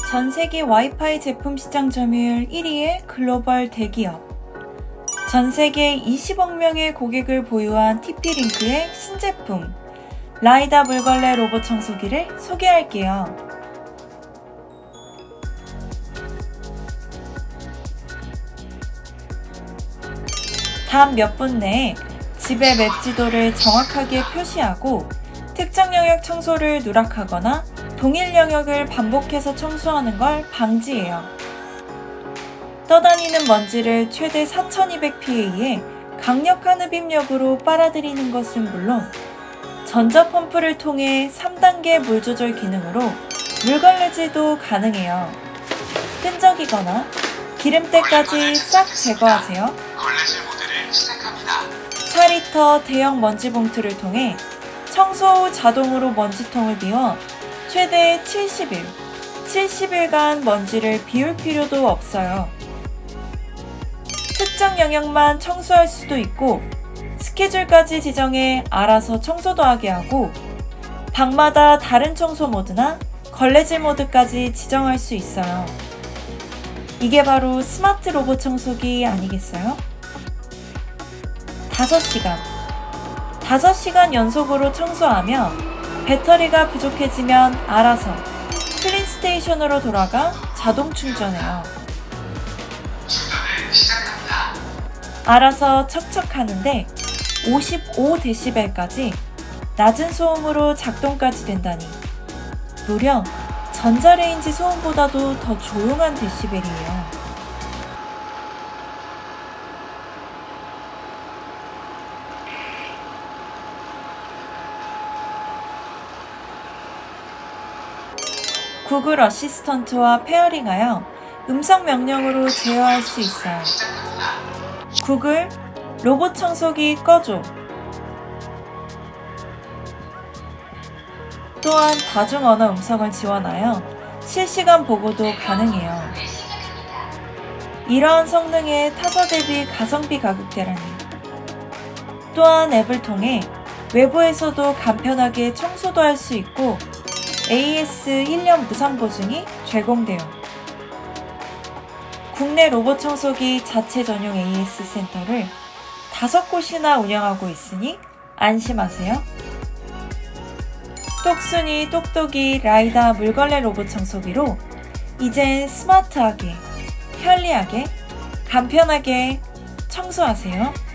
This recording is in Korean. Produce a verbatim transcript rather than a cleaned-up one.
전세계 와이파이 제품 시장 점유율 일 위의 글로벌 대기업, 전세계 이십억 명의 고객을 보유한 티피링크의 신제품 라이다 물걸레 로봇 청소기를 소개할게요. 단 몇 분 내에 집의 맵 지도를 정확하게 표시하고 특정 영역 청소를 누락하거나 동일 영역을 반복해서 청소하는 걸 방지해요. 떠다니는 먼지를 최대 사천이백 피에이의 강력한 흡입력으로 빨아들이는 것은 물론 전자펌프를 통해 삼 단계 물 조절 기능으로 물걸레질도 가능해요. 끈적이거나 기름때까지 싹 제거하세요. 걸레질 모드를 시작합니다. 사 리터 대형 먼지 봉투를 통해 청소 후 자동으로 먼지통을 비워 최대 칠십 일, 칠십 일간 먼지를 비울 필요도 없어요. 특정 영역만 청소할 수도 있고 스케줄까지 지정해 알아서 청소도 하게 하고 방마다 다른 청소 모드나 걸레질 모드까지 지정할 수 있어요. 이게 바로 스마트 로봇 청소기 아니겠어요? 다섯 시간 다섯 시간 연속으로 청소하며 배터리가 부족해지면 알아서 클린 스테이션으로 돌아가 자동 충전해요. 충전을 시작합니다. 알아서 척척하는데 오십오 데시벨까지 낮은 소음으로 작동까지 된다니 무려 전자레인지 소음보다도 더 조용한 데시벨이에요. 구글 어시스턴트와 페어링하여 음성 명령으로 제어할 수 있어요. 구글 로봇 청소기 꺼줘. 또한 다중 언어 음성을 지원하여 실시간 보고도 가능해요. 이러한 성능의 타사 대비 가성비 가격대라니. 또한 앱을 통해 외부에서도 간편하게 청소도 할 수 있고 에이에스 일 년 무상 보증이 제공돼요. 국내 로봇 청소기 자체 전용 에이에스 센터를 다섯 곳이나 운영하고 있으니 안심하세요. 똑순이 똑똑이 라이다 물걸레 로봇 청소기로 이젠 스마트하게, 편리하게, 간편하게 청소하세요.